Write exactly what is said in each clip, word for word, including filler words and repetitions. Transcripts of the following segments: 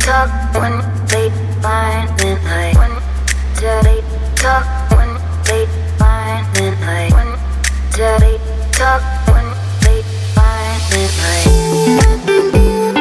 talk when they find midnight. When they talk when they find midnight. When they talk when they find midnight.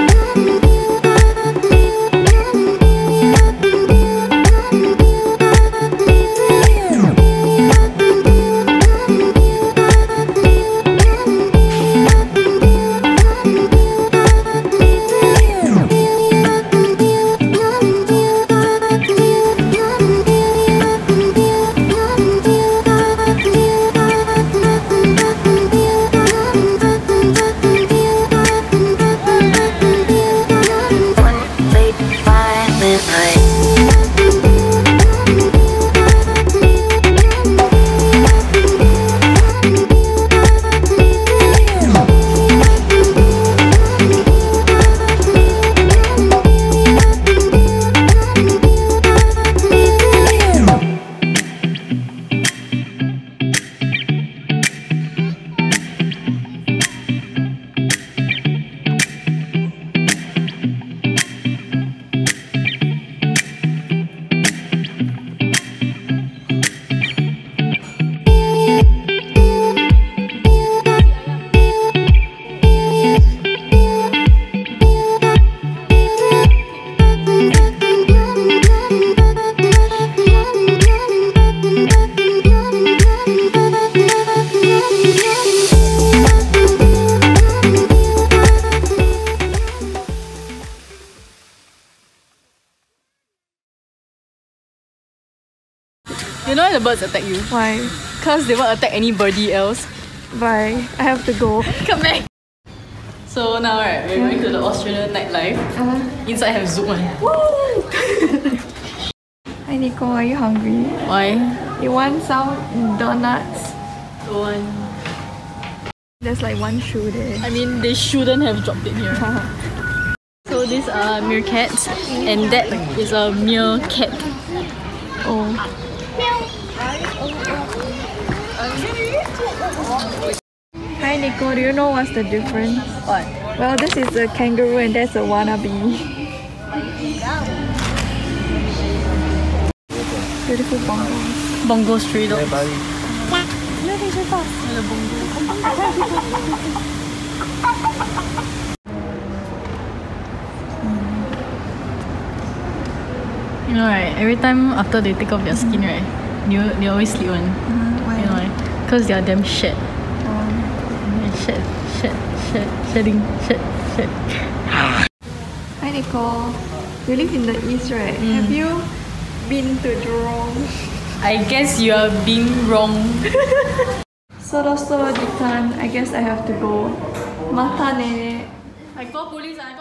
You know why the birds attack you? Why? Because they won't attack anybody else. Bye. I have to go. Come back! So now right, we're going to the Australian nightlife. Uh-huh. Inside have Zoom. Woo! Hi Nico, are you hungry? Why? You want some donuts? One. There's like one shoe there. I mean, they shouldn't have dropped it here. So these are meerkats, and that is a meerkat. Oh. Hi Nico, do you know what's the difference? What? Well, this is a kangaroo and that's a wannabe. Beautiful bongos. Bongo stray dogs. You know right, every time after they take off their skin right, they, they always sleep one. Uh, why? You know why? Because they are damn shed. Um, Shed, shed, shed, shedding, shed, shed. Hi Nicole, you live in the east right? Mm. Have you been to Jurong? I guess you are being wrong. So so Dikan, I guess I have to go. Mata ne. I call police. I call